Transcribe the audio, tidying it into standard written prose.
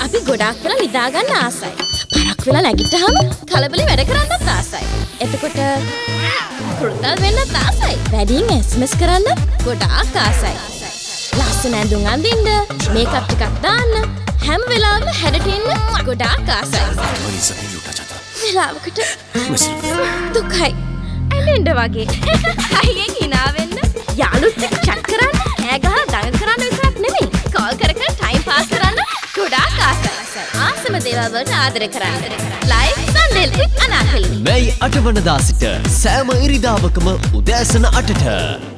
අපි ගොඩාක් වෙලා නිදා ගන්න ආසයි. පරක් වෙලා නැගිට්ටාම කලබලෙ වැඩ කරන්නත් ආසයි. එතකොට පුරුතල් වෙන්නත් ආසයි. වැඩියෙන් SMS කරන්න ගොඩාක් ආසයි. ලස්සන ඇඳුම් අඳින්න, මේකප් ටිකක් දාන්න, හැම වෙලාවෙම හැඩට ඉන්න ගොඩාක් ආසයි. වෙලාවකට දුකයි. ඇලෙන්න වගේ. අයියෙන් hina වෙන්න. යාළුත් එක්ක chat කරන්න, කෑ ගහලා දඟ කරන්න විතරක් නෙමෙයි. කෝල් කර කර ටයිම් පාස් කරන්න ගොඩාක් ආසයි. ආසම දේවල් වලට ආදරය කරන්න. Like sandal with Anarkali. මේ 8 වනදා සිට සෑම ඉරිදාවකම උදෑසන 8ට